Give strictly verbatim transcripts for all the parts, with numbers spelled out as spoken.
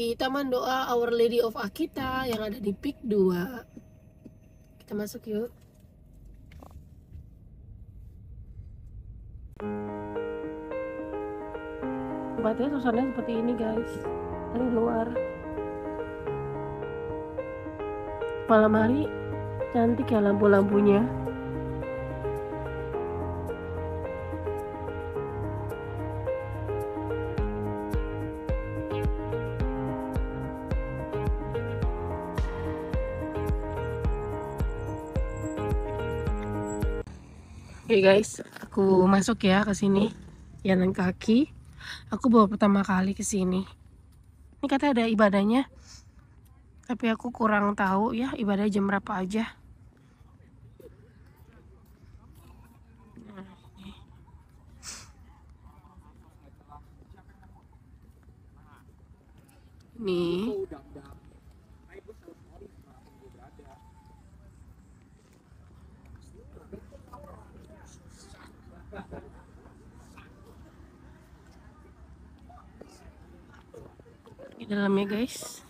Taman Doa Our Lady of Akita yang ada di Pik dua. Kita masuk yuk. Tempatnya suasananya seperti ini guys, dari luar. Malam hari cantik ya lampu-lampunya. Oke guys, aku masuk ya ke sini. Jalan kaki. Aku baru pertama kali ke sini. Ini katanya ada ibadahnya. Tapi aku kurang tahu ya ibadah jam berapa aja. Nih. Di dalamnya guys.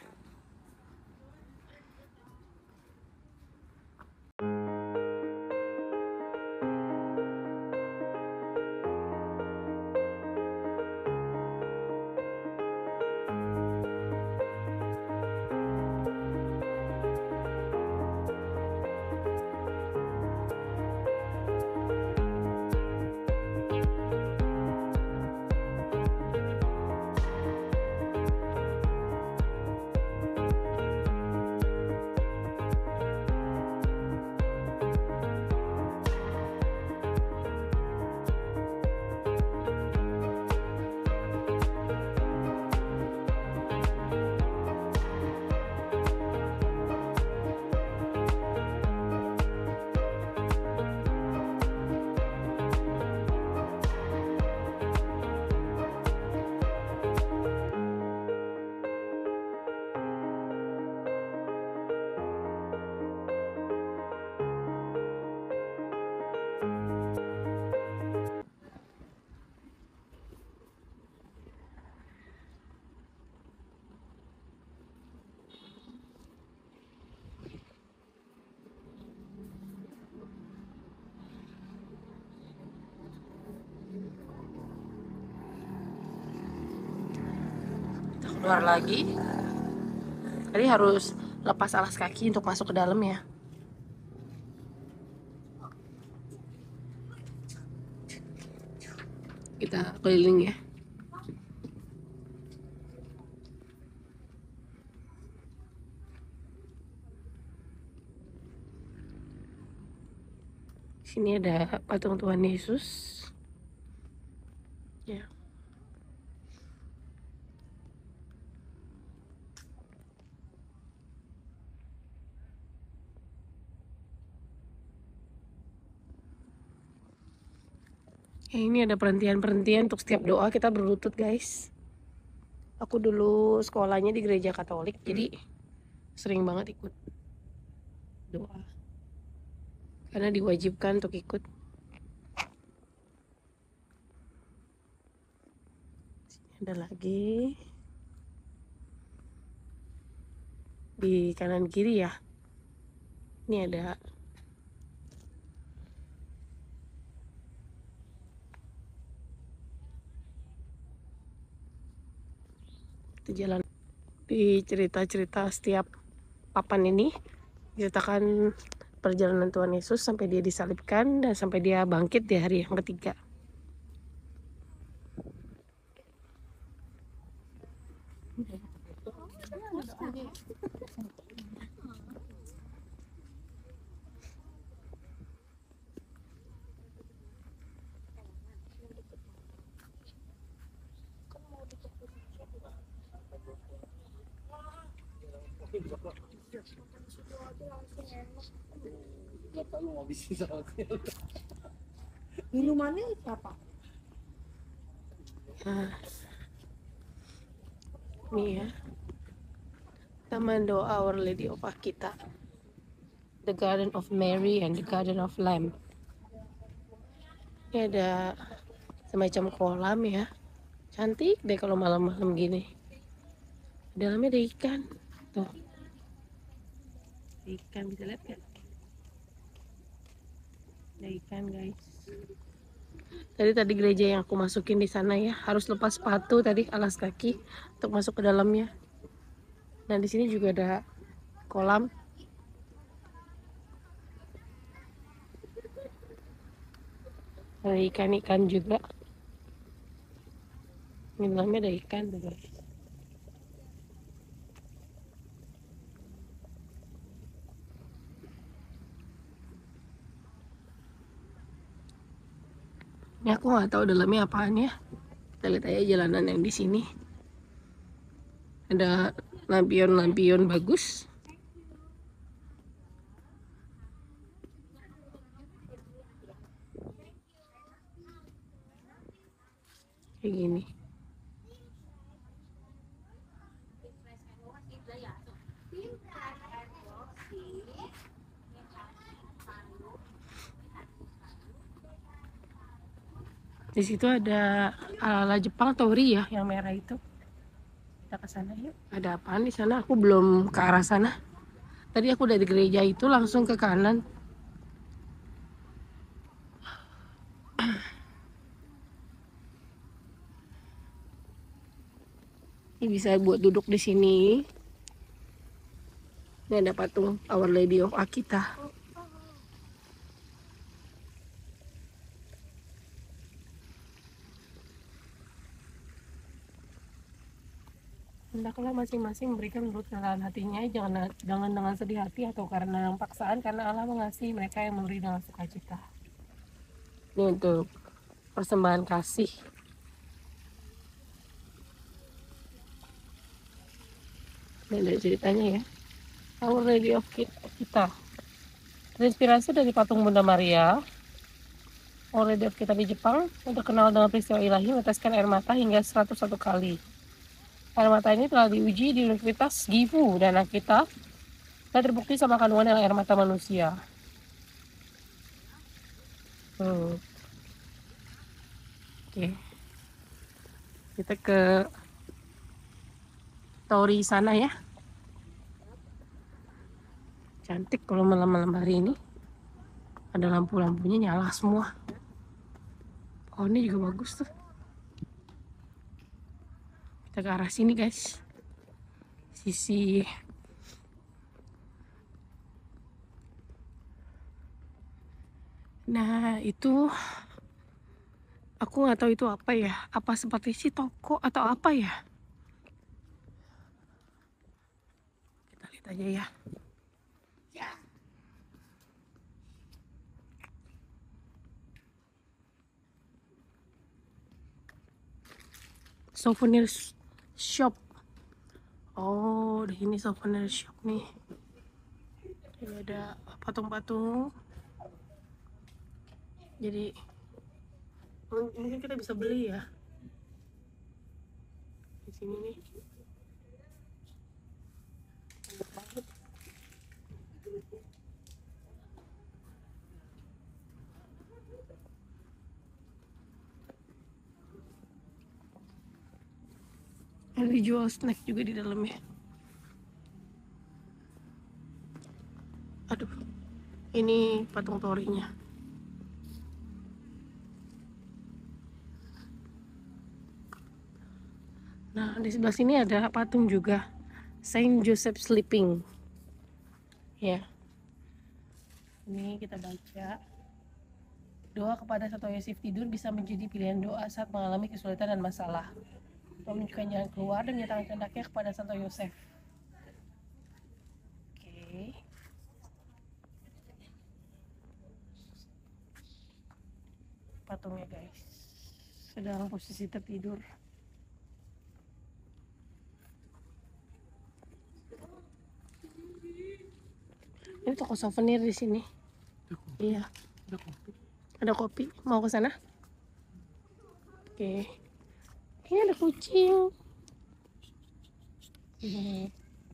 Keluar lagi. Tadi harus lepas alas kaki untuk masuk ke dalam ya. Kita keliling ya. Sini ada patung Tuhan Yesus. Ya. Ya, ini ada perhentian-perhentian untuk setiap doa kita berlutut guys. Aku dulu sekolahnya di gereja Katolik, jadi sering banget ikut doa. Karena diwajibkan untuk ikut. Sini ada lagi. Di kanan kiri ya. Ini ada jalan di cerita-cerita setiap papan ini diceritakan perjalanan Tuhan Yesus sampai dia disalibkan dan sampai dia bangkit di hari yang ketiga. Minumannya apa? Nah, ini ya, Taman Doa Our Lady of Akita, The Garden of Mary and the Garden of Lamb. Ini ada semacam kolam ya, cantik deh kalau malam-malam gini. Dalamnya ada ikan. Tuh. Ikan, bisa lihat kan? Ada ikan guys. Tadi tadi gereja yang aku masukin di sana ya, harus lepas sepatu tadi, alas kaki untuk masuk ke dalamnya. Nah di sini juga ada kolam. Ada ikan-ikan juga. Di dalamnya ada ikan tuh guys. Ini aku nggak tahu dalamnya apaan ya. Kita lihat aja jalanan yang di sini. Ada lampion-lampion bagus. Kayak gini. Di situ ada ala-ala Jepang Tori ya, yang merah itu. Kita ke sana yuk. Ada apaan di sana? Aku belum ke arah sana. Tadi aku dari gereja itu langsung ke kanan. Ini bisa buat duduk di sini. Ini ada patung Our Lady of Akita. Hendaklah masing-masing memberikan menurut kerelaan hatinya, jangan jangan dengan sedih hati atau karena paksaan, karena Allah mengasihi mereka yang memberi dengan sukacita. Ini untuk persembahan kasih. Ini ada ceritanya ya. Our Lady of Kita. Terinspirasi dari patung Bunda Maria. Our Lady of Kita di Jepang terkenal dengan peristiwa ilahi meneteskan air mata hingga seratus satu kali. Air mata ini telah diuji di Universitas Gifu dan Akita dan terbukti sama kandungan dalam air mata manusia. Hmm. Oke, kita ke Tori sana ya. Cantik kalau malam-malam hari ini. Ada lampu-lampunya nyala semua. Pohonnya juga bagus tuh. Kita ke arah sini guys. Sisi Nah itu aku nggak tahu itu apa ya. Apa seperti si toko atau apa ya? Kita lihat aja ya. Ya. Souvenir shop. Oh, di sini souvenir shop nih. Ini ada patung-patung. Jadi mungkin kita bisa beli ya. Di sini nih. Banyak banget. Ada dijual snack juga di dalamnya. Aduh, ini patung torinya. Nah, di sebelah sini ada patung juga, Saint Joseph Sleeping. Ya, ini kita baca. Doa kepada Santo Yosef tidur bisa menjadi pilihan doa saat mengalami kesulitan dan masalah. Menunjukkan jalan keluar dan menyatakan kehendaknya kepada Santo Yosef. Oke. Patungnya guys, sedang posisi tertidur. Ini toko souvenir di sini. Iya. Ada kopi. Ada kopi. Mau ke sana? Oke. Ini ada kucing. Ini.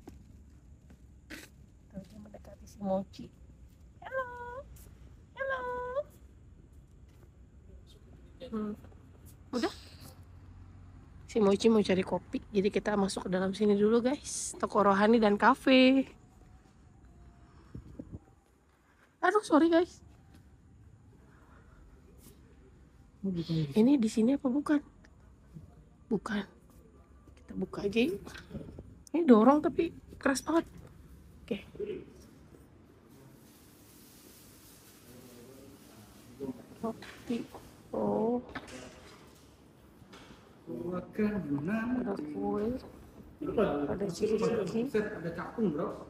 Tuh, dia mendekati si Mochi. Halo. Halo. Hmm. Udah? Si Mochi mau cari kopi, jadi kita masuk ke dalam sini dulu guys. Toko rohani dan kafe. Aduh, sorry guys. Ini di sini apa bukan? Bukan. Kita buka aja yuk. Ini dorong tapi keras banget. Oke. Kopi. Oh. Ada kue. Ada ciki-ciki. Ada capung, bro.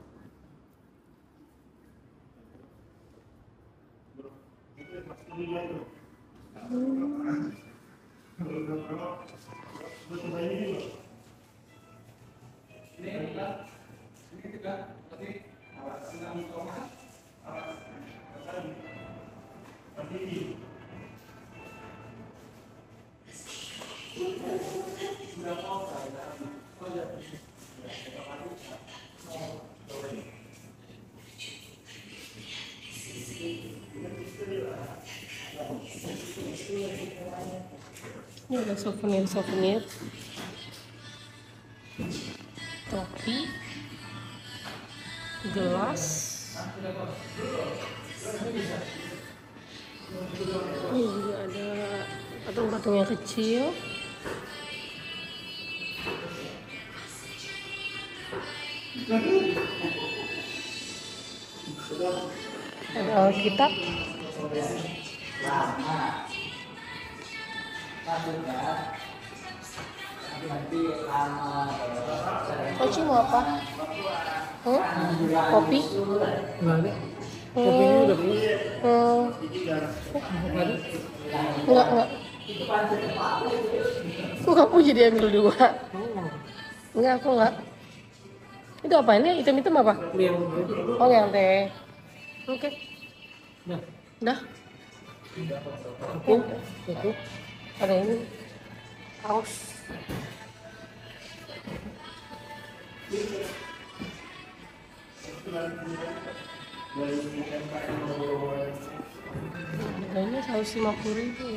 Hmm. Ini ada souvenir-souvenir. Topi. Gelas. Ini juga ada patung-patung yang kecil. Ada Alkitab. Koci mau apa? Hmm? Kopi? Nggak ada. Kopinya udah punya. Hmm. Enggak, enggak. Kok kamu jadi ambil dua? Enggak, aku enggak. Itu apa ini? Hitam-hitam apa? Oh, yang teh. Oke. Nah, Udah. aku, aku. Ada ini. Kaos. Harganya seratus lima puluh ribu.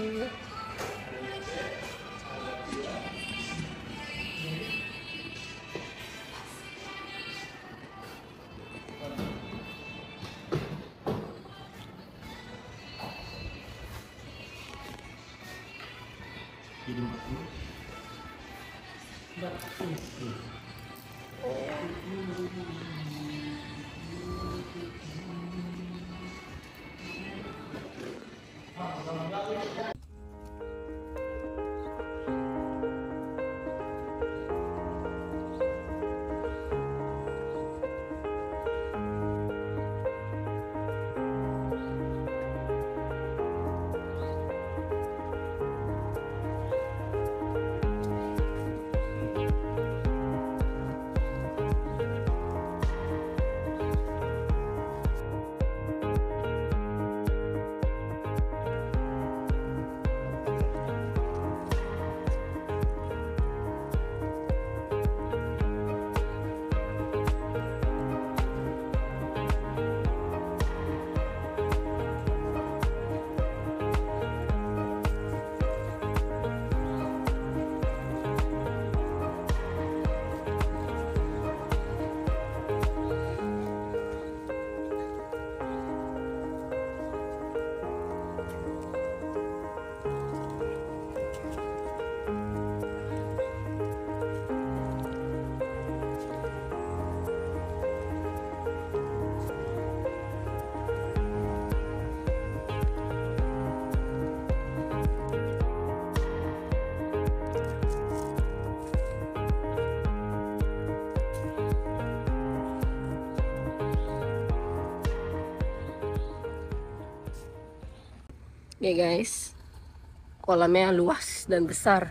Oke guys, kolamnya luas dan besar.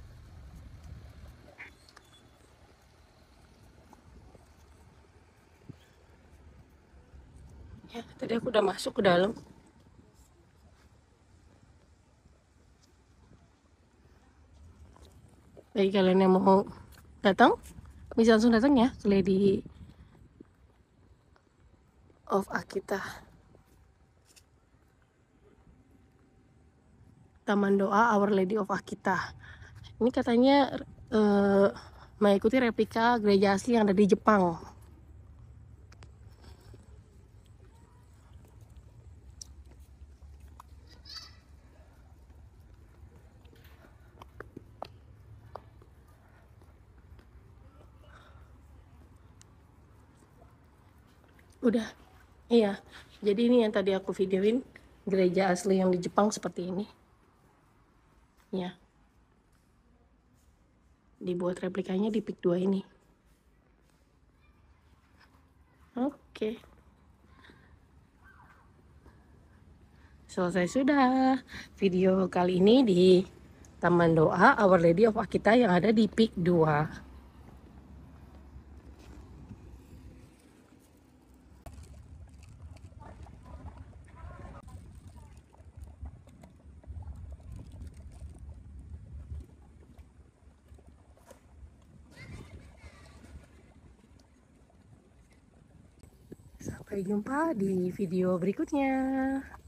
Ya, tadi aku udah masuk ke dalam. Bagi kalian yang mau datang, bisa langsung datang ya ke Lady of Akita. Taman Doa Our Lady of Akita. Ini katanya eh, mengikuti replika gereja asli yang ada di Jepang. Udah, iya. Jadi ini yang tadi aku videoin, gereja asli yang di Jepang seperti ini. Ya. Dibuat replikanya di Pik dua ini. Oke. Selesai sudah video kali ini di Taman Doa Our Lady of Akita yang ada di Pik dua. Sampai jumpa di video berikutnya.